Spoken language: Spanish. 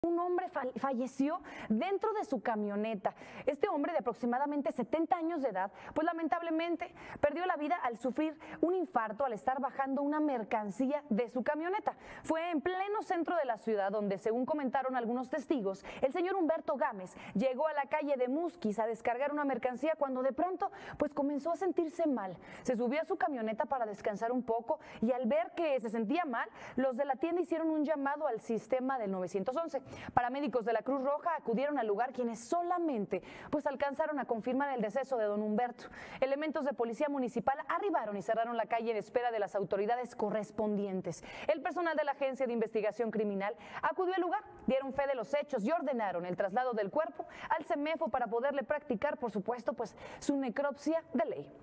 Un hombre falleció dentro de su camioneta. Este hombre de aproximadamente 70 años de edad, pues lamentablemente perdió la vida al sufrir un infarto al estar bajando una mercancía de su camioneta. Fue en pleno centro de la ciudad donde, según comentaron algunos testigos, el señor Humberto Gámez llegó a la calle de Musquis a descargar una mercancía cuando de pronto pues comenzó a sentirse mal. Se subió a su camioneta para descansar un poco y al ver que se sentía mal, los de la tienda hicieron un llamado al sistema del 911. Paramédicos de la Cruz Roja acudieron al lugar, quienes solamente pues alcanzaron a confirmar el deceso de don Humberto. Elementos de policía municipal arribaron y cerraron la calle en espera de las autoridades correspondientes. El personal de la Agencia de Investigación Criminal acudió al lugar, dieron fe de los hechos y ordenaron el traslado del cuerpo al CEMEFO para poderle practicar, por supuesto, pues su necropsia de ley.